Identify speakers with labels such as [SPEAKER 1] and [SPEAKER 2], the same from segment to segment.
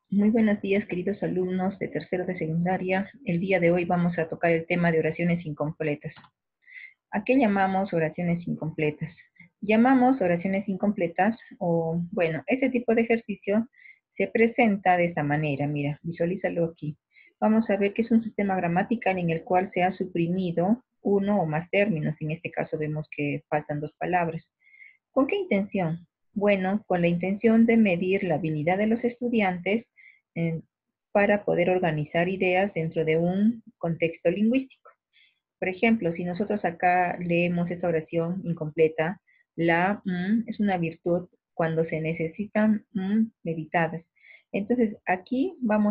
[SPEAKER 1] Muy buenos días, queridos alumnos de tercero de secundaria. El día de hoy vamos a tocar el tema de oraciones incompletas. ¿A qué llamamos oraciones incompletas? Llamamos oraciones incompletas o, bueno, este tipo de ejercicio se presenta de esta manera. Mira, visualízalo aquí. Vamos a ver que es un sistema gramatical en el cual se ha suprimido uno o más términos. En este caso vemos que faltan dos palabras. ¿Con qué intención? Bueno, con la intención de medir la habilidad de los estudiantes eh, para poder organizar ideas dentro de un contexto lingüístico. Por ejemplo, si nosotros acá leemos esta oración incompleta, la es una virtud cuando se necesitan meditadas. Entonces, aquí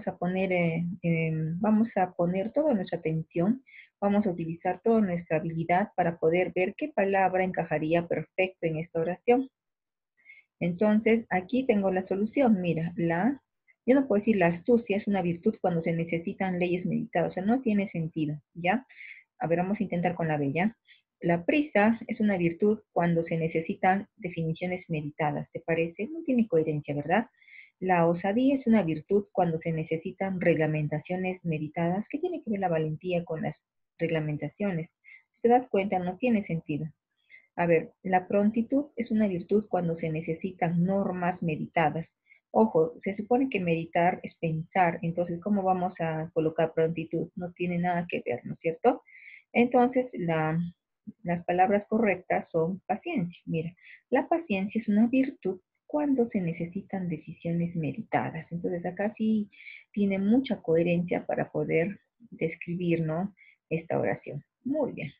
[SPEAKER 1] vamos a poner toda nuestra atención, vamos a utilizar toda nuestra habilidad para poder ver qué palabra encajaría perfecto en esta oración. Entonces, aquí tengo la solución. Mira, yo no puedo decir la astucia es una virtud cuando se necesitan leyes meditadas. O sea, no tiene sentido, ¿ya? A ver, vamos a intentar con la B, ¿ya? La prisa es una virtud cuando se necesitan definiciones meditadas. ¿Te parece? No tiene coherencia, ¿verdad? La osadía es una virtud cuando se necesitan reglamentaciones meditadas. ¿Qué tiene que ver la valentía con las reglamentaciones? Si te das cuenta, no tiene sentido. A ver, la prontitud es una virtud cuando se necesitan normas meditadas. Ojo, se supone que meditar es pensar, entonces, ¿cómo vamos a colocar prontitud? No tiene nada que ver, ¿no es cierto? Entonces, las palabras correctas son paciencia. Mira, la paciencia es una virtud cuando se necesitan decisiones meditadas. Entonces, acá sí tiene mucha coherencia para poder describir, ¿no?, esta oración. Muy bien.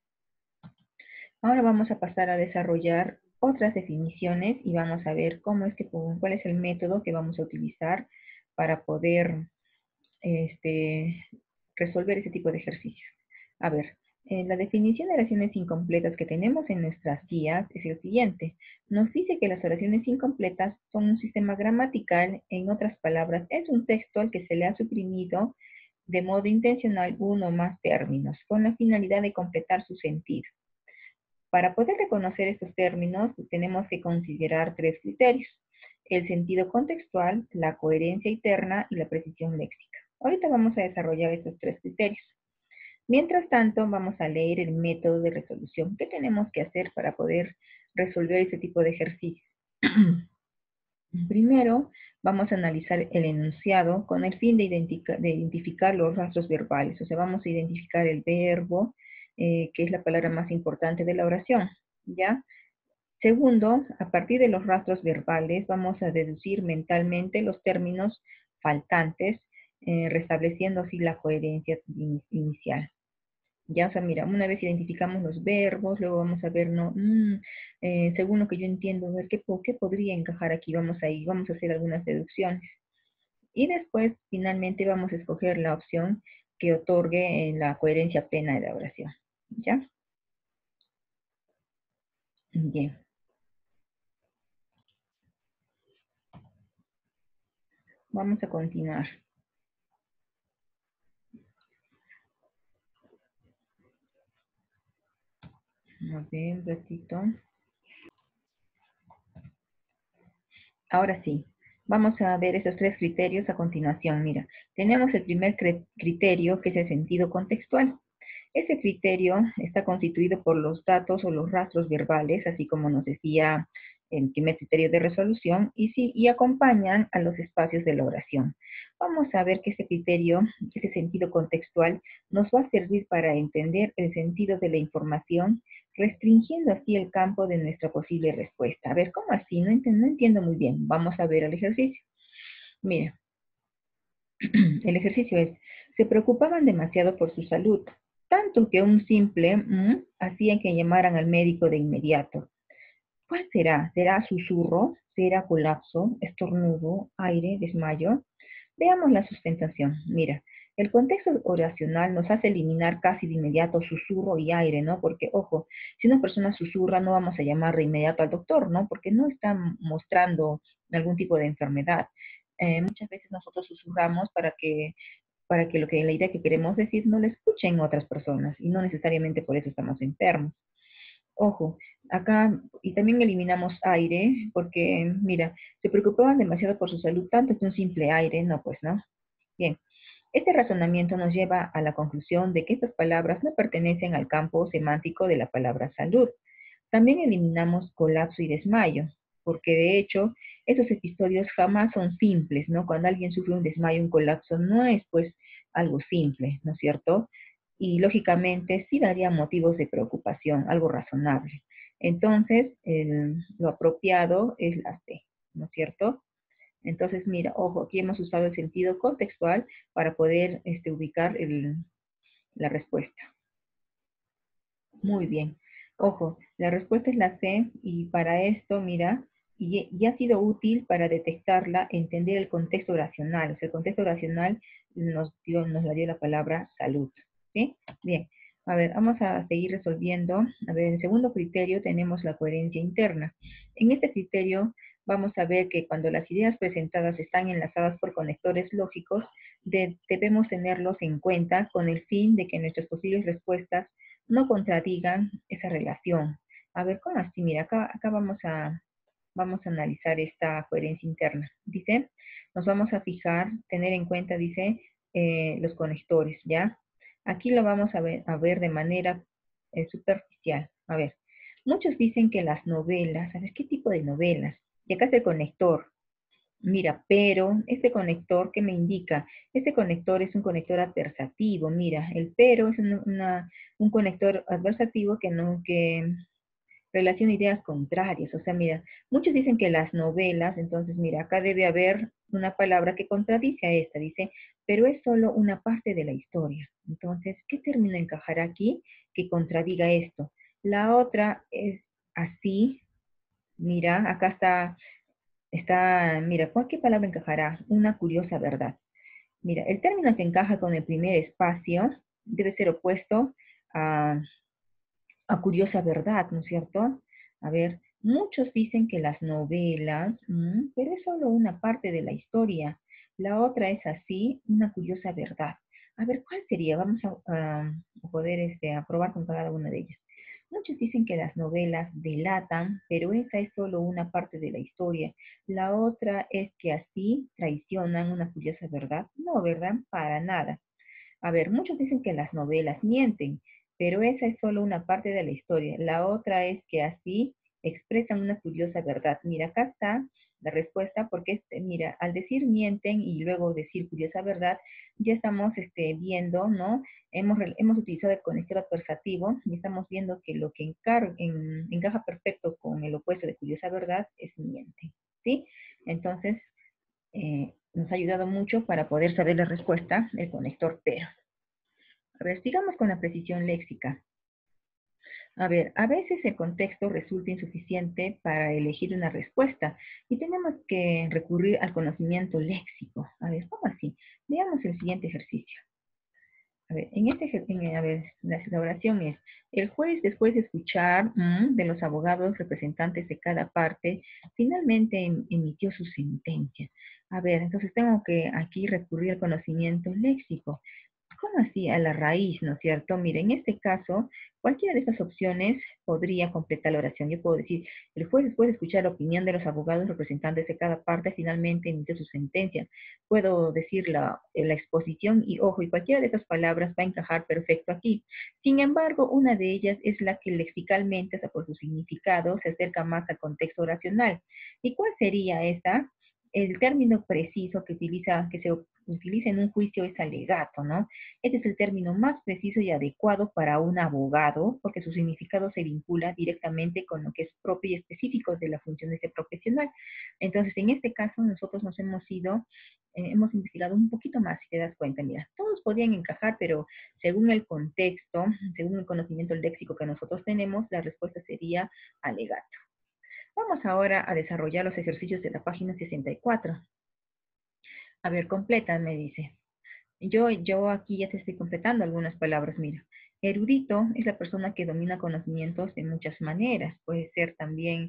[SPEAKER 1] Ahora vamos a pasar a desarrollar otras definiciones y vamos a ver cuál es el método que vamos a utilizar para poder este, resolver ese tipo de ejercicios. A ver, la definición de oraciones incompletas que tenemos en nuestras guías es el siguiente. Nos dice que las oraciones incompletas son un sistema gramatical, en otras palabras, es un texto al que se le ha suprimido de modo intencional uno o más términos, con la finalidad de completar su sentido. Para poder reconocer estos términos, tenemos que considerar tres criterios: el sentido contextual, la coherencia interna y la precisión léxica. Ahorita vamos a desarrollar estos tres criterios. Mientras tanto, vamos a leer el método de resolución. ¿Qué tenemos que hacer para poder resolver este tipo de ejercicios? Primero, vamos a analizar el enunciado con el fin de identificar los rastros verbales. O sea, vamos a identificar el verbo, que es la palabra más importante de la oración, ¿ya? Segundo, a partir de los rastros verbales, vamos a deducir mentalmente los términos faltantes, restableciendo así la coherencia inicial. Ya, o sea, mira, una vez identificamos los verbos, luego vamos a ver, no, según lo que yo entiendo, ver qué podría encajar aquí, vamos a hacer algunas deducciones. Y después, finalmente, vamos a escoger la opción que otorgue la coherencia plena de la oración. ¿Ya? Bien. Vamos a continuar. A ver, un ratito. Ahora sí, vamos a ver esos tres criterios a continuación. Mira, tenemos el primer criterio, que es el sentido contextual. Ese criterio está constituido por los datos o los rastros verbales, así como nos decía el primer criterio de resolución, y acompañan a los espacios de la oración. Vamos a ver que ese criterio, ese sentido contextual, nos va a servir para entender el sentido de la información, restringiendo así el campo de nuestra posible respuesta. A ver, ¿cómo así? No entiendo muy bien. Vamos a ver el ejercicio. Mira, el ejercicio es: se preocupaban demasiado por su salud, tanto que un simple hacía que llamaran al médico de inmediato. ¿Cuál será? ¿Será susurro? ¿Será colapso? ¿Estornudo? ¿Aire? ¿Desmayo? Veamos la sustentación. Mira, el contexto oracional nos hace eliminar casi de inmediato susurro y aire, ¿no? Porque, ojo, si una persona susurra, no vamos a llamar de inmediato al doctor, ¿no? Porque no está mostrando algún tipo de enfermedad. Muchas veces nosotros susurramos para que la idea que queremos decir no la escuchen otras personas y no necesariamente por eso estamos enfermos. Ojo, acá, y también eliminamos aire, porque, mira, se preocupaban demasiado por su salud, tanto que un simple aire, no, pues, ¿no? Bien, este razonamiento nos lleva a la conclusión de que estas palabras no pertenecen al campo semántico de la palabra salud. También eliminamos colapso y desmayo, porque de hecho, esos episodios jamás son simples, ¿no? Cuando alguien sufre un desmayo, un colapso, no es, pues, algo simple, ¿no es cierto? Y lógicamente sí daría motivos de preocupación, algo razonable. Entonces, lo apropiado es la C, ¿no es cierto? Entonces, mira, ojo, aquí hemos usado el sentido contextual para poder ubicar la respuesta. Muy bien. Ojo, la respuesta es la C y para esto, mira, y ha sido útil para detectarla, entender el contexto oracional. O sea, el contexto oracional nos la dio la palabra salud. ¿Sí? Bien. A ver, vamos a seguir resolviendo. A ver, en el segundo criterio tenemos la coherencia interna. En este criterio vamos a ver que cuando las ideas presentadas están enlazadas por conectores lógicos, debemos tenerlos en cuenta con el fin de que nuestras posibles respuestas no contradigan esa relación. A ver, ¿cómo así? Mira, acá vamos a analizar esta coherencia interna. Dice, nos vamos a fijar, tener en cuenta, dice, los conectores, ¿ya? Aquí lo vamos a ver de manera superficial. A ver, muchos dicen que las novelas, ¿sabes qué tipo de novelas? Y acá es el conector. Mira, pero este conector, ¿qué me indica? Este conector es un conector adversativo. Mira, el pero es un conector adversativo que relaciona ideas contrarias. O sea, mira, muchos dicen que las novelas, entonces, mira, acá debe haber una palabra que contradice a esta. Dice, pero es solo una parte de la historia. Entonces, ¿qué término encajará aquí que contradiga esto? La otra es así. Mira, acá mira, ¿qué palabra encajará? Una curiosa verdad. Mira, el término que encaja con el primer espacio debe ser opuesto a, a curiosa verdad, ¿no es cierto? A ver, muchos dicen que las novelas, pero es solo una parte de la historia. La otra es así, una curiosa verdad. A ver, ¿cuál sería? Vamos a poder a probar con cada una de ellas. Muchos dicen que las novelas delatan, pero esa es solo una parte de la historia. La otra es que así traicionan una curiosa verdad. No, ¿verdad? Para nada. A ver, muchos dicen que las novelas mienten, pero esa es solo una parte de la historia. La otra es que así expresan una curiosa verdad. Mira, acá está la respuesta, porque mira, al decir mienten y luego decir curiosa verdad, ya estamos viendo, ¿no? Hemos utilizado el conector adversativo y estamos viendo que lo que encaja perfecto con el opuesto de curiosa verdad es miente, ¿sí? Entonces, nos ha ayudado mucho para poder saber la respuesta, el conector pero. A ver, sigamos con la precisión léxica. A ver, a veces el contexto resulta insuficiente para elegir una respuesta y tenemos que recurrir al conocimiento léxico. A ver, ¿cómo así? Veamos el siguiente ejercicio. A ver, a ver, la oración es, el juez, después de escuchar de los abogados representantes de cada parte, finalmente emitió su sentencia. A ver, entonces tengo que aquí recurrir al conocimiento léxico. ¿Cómo así? A la raíz, ¿no es cierto? Mire, en este caso, cualquiera de estas opciones podría completar la oración. Yo puedo decir, el juez después de escuchar la opinión de los abogados representantes de cada parte, finalmente emitió su sentencia. Puedo decir la exposición y ojo, y cualquiera de estas palabras va a encajar perfecto aquí. Sin embargo, una de ellas es la que lexicalmente, o sea, por su significado, se acerca más al contexto oracional. ¿Y cuál sería esa? El término preciso que se utiliza en un juicio es alegato, ¿no? Este es el término más preciso y adecuado para un abogado, porque su significado se vincula directamente con lo que es propio y específico de la función de ese profesional. Entonces, en este caso, nosotros hemos investigado un poquito más, si te das cuenta, mira, todos podían encajar, pero según el contexto, según el conocimiento léxico que nosotros tenemos, la respuesta sería alegato. Vamos ahora a desarrollar los ejercicios de la página 64. A ver, completa, me dice. Yo aquí ya te estoy completando algunas palabras, mira. Erudito es la persona que domina conocimientos de muchas maneras. Puede ser también,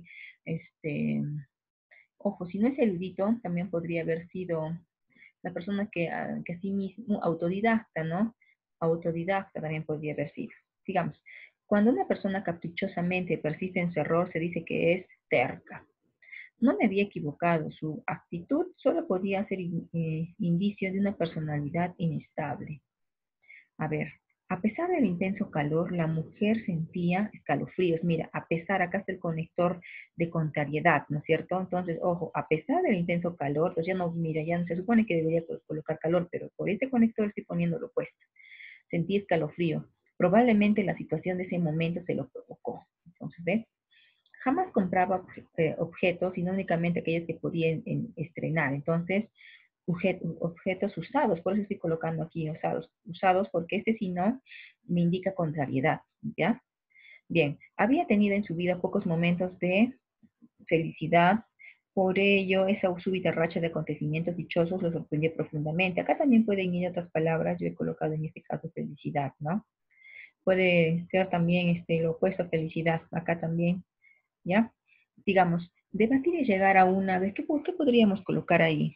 [SPEAKER 1] ojo, si no es erudito, también podría haber sido la persona que sí mismo, autodidacta, ¿no? Autodidacta también podría haber sido. Sigamos. Cuando una persona caprichosamente persiste en su error, se dice que es terca. No me había equivocado, su actitud solo podía ser indicio de una personalidad inestable. A ver, a pesar del intenso calor, la mujer sentía escalofríos. Mira, a pesar, acá está el conector de contrariedad, ¿no es cierto? Entonces, ojo, a pesar del intenso calor, pues ya no, mira, ya no se supone que debería colocar calor, pero por este conector estoy poniendo lo opuesto. Sentí escalofrío. Probablemente la situación de ese momento se lo provocó. Entonces, ¿ves? Jamás compraba objetos, sino únicamente aquellos que podían estrenar. Entonces, objetos usados, por eso estoy colocando aquí usados porque este si no me indica contrariedad, ¿ya? Bien, había tenido en su vida pocos momentos de felicidad, por ello esa súbita racha de acontecimientos dichosos lo sorprendió profundamente. Acá también pueden ir otras palabras, yo he colocado en este caso felicidad, ¿no? Puede ser también lo opuesto a felicidad, acá también, ¿ya? Digamos, debatir es llegar a una vez, ¿qué podríamos colocar ahí?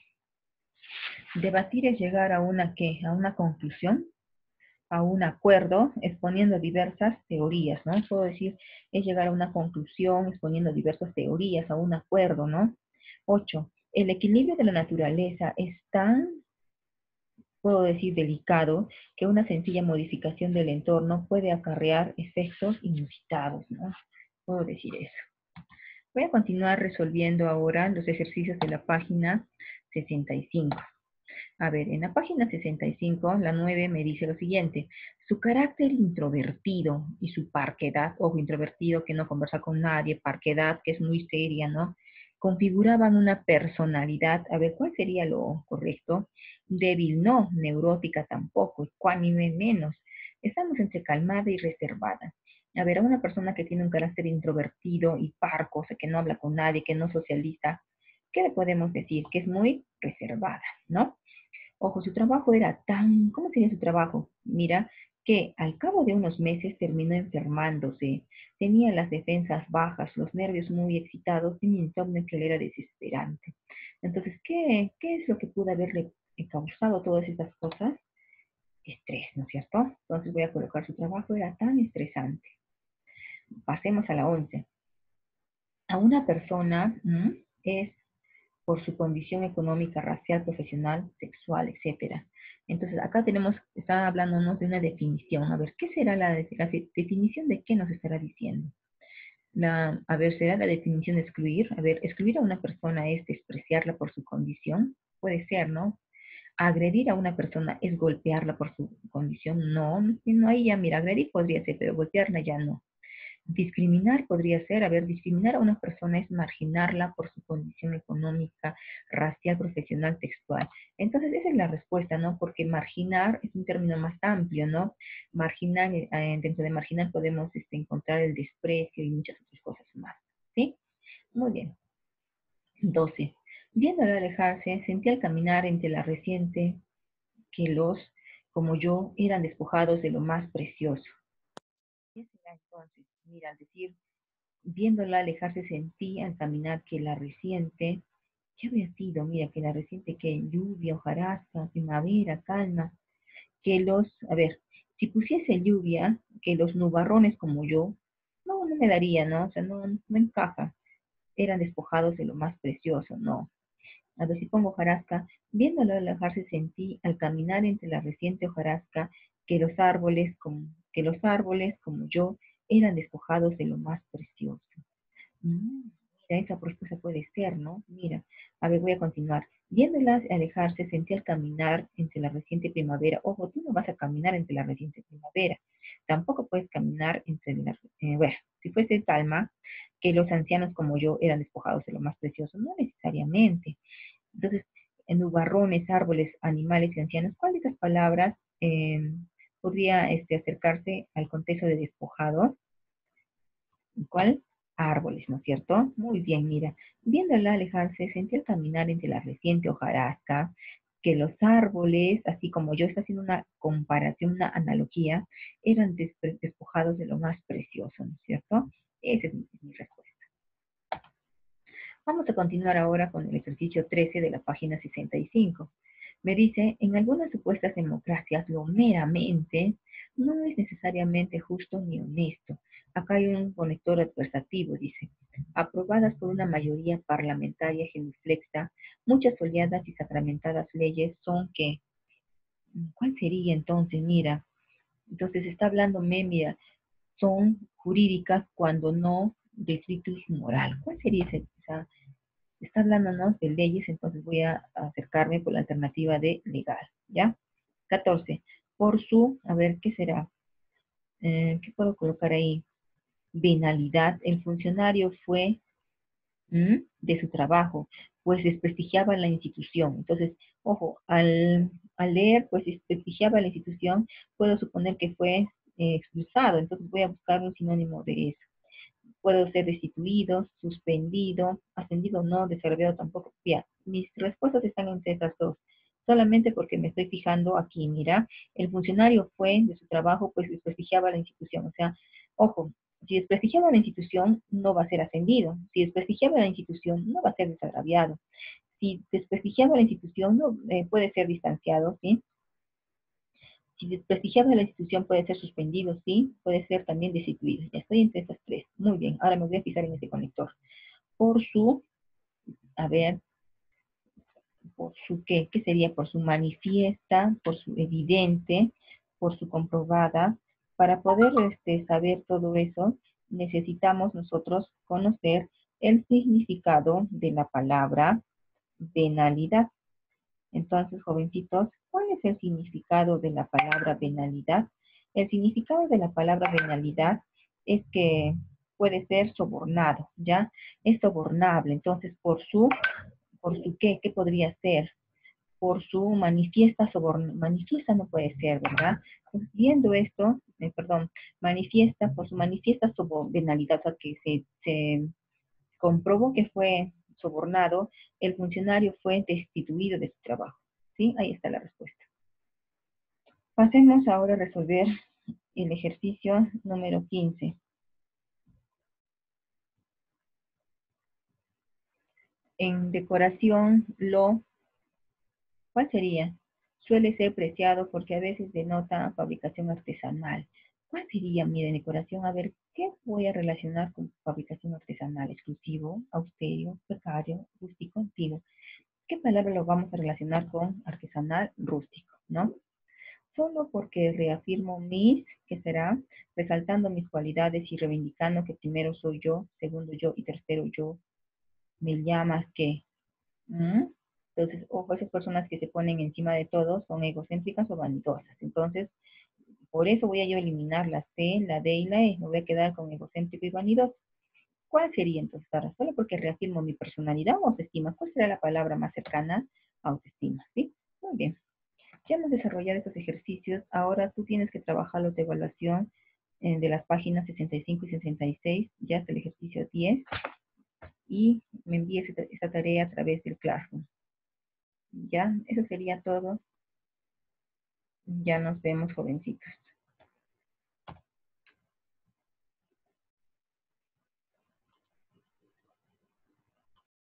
[SPEAKER 1] Debatir es llegar a una, ¿qué? A una conclusión, a un acuerdo, exponiendo diversas teorías, ¿no? Puedo decir, es llegar a una conclusión, exponiendo diversas teorías, a un acuerdo, ¿no? 8. El equilibrio de la naturaleza es tan, puedo decir, delicado, que una sencilla modificación del entorno puede acarrear efectos inusitados, ¿no? Puedo decir eso. Voy a continuar resolviendo ahora los ejercicios de la página 65. A ver, en la página 65, la 9 me dice lo siguiente. Su carácter introvertido y su parquedad, ojo, introvertido que no conversa con nadie, parquedad que es muy seria, ¿no? Configuraban una personalidad, a ver, ¿cuál sería lo correcto? Débil no, neurótica tampoco, ecuánime menos. Estamos entre calmada y reservada. A ver, a una persona que tiene un carácter introvertido y parco, o sea, que no habla con nadie, que no socializa, ¿qué le podemos decir? Que es muy reservada, ¿no? Ojo, su trabajo era tan, ¿cómo sería su trabajo? Mira, que al cabo de unos meses terminó enfermándose, tenía las defensas bajas, los nervios muy excitados y un insomnio que le era desesperante. Entonces, ¿qué es lo que pudo haberle causado todas estas cosas? Estrés, ¿no es cierto? Entonces voy a colocar su trabajo era tan estresante. Pasemos a la 11. A una persona es por su condición económica, racial, profesional, sexual, etcétera. Entonces, acá tenemos, está hablándonos de una definición. A ver, ¿qué será la definición de qué nos estará diciendo? A ver, ¿será la definición de excluir? A ver, excluir a una persona es despreciarla por su condición. Puede ser, ¿no? Agredir a una persona es golpearla por su condición. No, no, ahí ya, mira, agredir podría ser, pero golpearla ya no. Discriminar podría ser, a ver, discriminar a una persona es marginarla por su condición económica, racial, profesional, textual. Entonces, esa es la respuesta, ¿no? Porque marginar es un término más amplio, ¿no? Marginar, dentro de marginar podemos encontrar el desprecio y muchas otras cosas más, ¿sí? Muy bien. 12. Viéndolo alejarse, sentí al caminar entre la reciente que los, como yo, eran despojados de lo más precioso. ¿Qué será entonces? Mira, al decir viéndola alejarse sentí al caminar que la reciente, ¿qué había sido? Mira, que la reciente que lluvia, hojarasca, primavera, calma, que a ver, si pusiese lluvia, que los nubarrones como yo, no me daría, ¿no? O sea, no encaja. Eran despojados de lo más precioso, no. A ver si pongo hojarasca, viéndolo alejarse sentí al caminar entre la reciente hojarasca que que los árboles como yo eran despojados de lo más precioso. Mira, esa respuesta puede ser, ¿no? Mira, a ver, voy a continuar. Viéndolas alejarse, sentí al caminar entre la reciente primavera. Ojo, tú no vas a caminar entre la reciente primavera. Tampoco puedes caminar entre la... bueno, si fuese calma, que los ancianos como yo eran despojados de lo más precioso. No necesariamente. Entonces, en nubarrones, árboles, animales y ancianos, ¿cuál de estas palabras podría acercarse al contexto de despojado? ¿Cuál? Árboles, ¿no es cierto? Muy bien, mira. Viéndola alejarse, sentí al caminar entre la reciente hojarasca que los árboles, así como yo, está haciendo una comparación, una analogía, eran despojados de lo más precioso, ¿no es cierto? Esa es mi respuesta. Vamos a continuar ahora con el ejercicio 13 de la página 65. Me dice, en algunas supuestas democracias, lo meramente no es necesariamente justo ni honesto. Acá hay un conector adversativo, dice. Aprobadas por una mayoría parlamentaria genuflexa, muchas oleadas y sacramentadas leyes son que, ¿cuál sería entonces? Mira, entonces está hablando, mira, son jurídicas cuando no de ritus moral. ¿Cuál sería ese? O sea, está hablándonos de leyes, entonces voy a acercarme por la alternativa de legal, ¿ya? 14. Por su, a ver, ¿qué será? ¿Qué puedo colocar ahí? Venalidad. El funcionario fue de su trabajo, pues desprestigiaba la institución. Entonces, ojo, al leer, pues desprestigiaba la institución, puedo suponer que fue expulsado. Entonces voy a buscar un sinónimo de eso. Puedo ser destituido, suspendido, ascendido no, desarrollado tampoco. Ya, mis respuestas están entre estas dos. Solamente porque me estoy fijando aquí, mira, el funcionario fue de su trabajo, pues desprestigiaba la institución. O sea, ojo, si desprestigiaba la institución, no va a ser ascendido. Si desprestigiaba la institución, no va a ser desagraviado. Si desprestigiaba la institución, no puede ser distanciado, ¿sí? Si desprestigiaba la institución, puede ser suspendido, sí, puede ser también destituido. Ya estoy entre estas tres. Muy bien, ahora me voy a fijar en este conector. Por su, a ver, por su qué sería? Por su manifiesta, por su evidente, por su comprobada. Para poder saber todo eso, necesitamos nosotros conocer el significado de la palabra venalidad. Entonces, jovencitos, ¿cuál es el significado de la palabra venalidad? El significado de la palabra venalidad es que puede ser sobornado, ¿ya? Es sobornable. Entonces, por su qué podría ser? Por su manifiesta no puede ser, ¿verdad? Pues viendo esto, perdón, manifiesta, por su manifiesta venalidad, o sea, que se comprobó que fue sobornado, el funcionario fue destituido de su trabajo. ¿Sí? Ahí está la respuesta. Pasemos ahora a resolver el ejercicio número 15. En decoración, ¿cuál sería? Suele ser preciado porque a veces denota fabricación artesanal. ¿Cuál sería mi decoración? A ver, ¿qué voy a relacionar con fabricación artesanal? Exclusivo, austero, precario, rústico, antiguo. ¿Qué palabra lo vamos a relacionar con artesanal, rústico, no? Solo porque reafirmo ¿qué será? Resaltando mis cualidades y reivindicando que primero soy yo, segundo yo y tercero yo, me llamas que. ¿Mm? Entonces, ojo, esas personas que se ponen encima de todos son egocéntricas o vanidosas. Entonces, por eso voy a yo eliminar la C, la D y la E. Me voy a quedar con egocéntrico y vanidoso. ¿Cuál sería entonces, Sara? Solo porque reafirmo mi personalidad o autoestima. ¿Cuál será la palabra más cercana a autoestima? ¿Sí? Muy bien. Ya hemos desarrollado estos ejercicios. Ahora tú tienes que trabajar los de evaluación de las páginas 65 y 66. Ya es el ejercicio 10. Y me envíes esta tarea a través del Classroom. Ya, eso sería todo. Ya nos vemos, jovencitos.